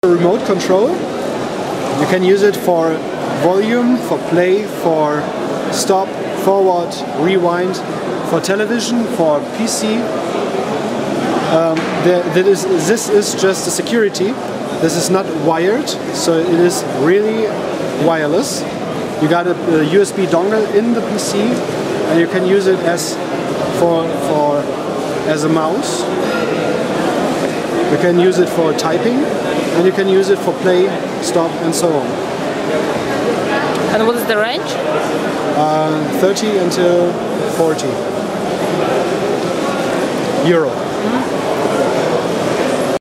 Remote control. You can use it for volume, for play, for stop, forward, rewind, for television, for PC. This is just a security. This is not wired, so it is really wireless. You got a USB dongle in the PC, and you can use it as a mouse. You can use it for typing, and you can use it for play, stop, and so on. And what is the range? 30 until 40 euro.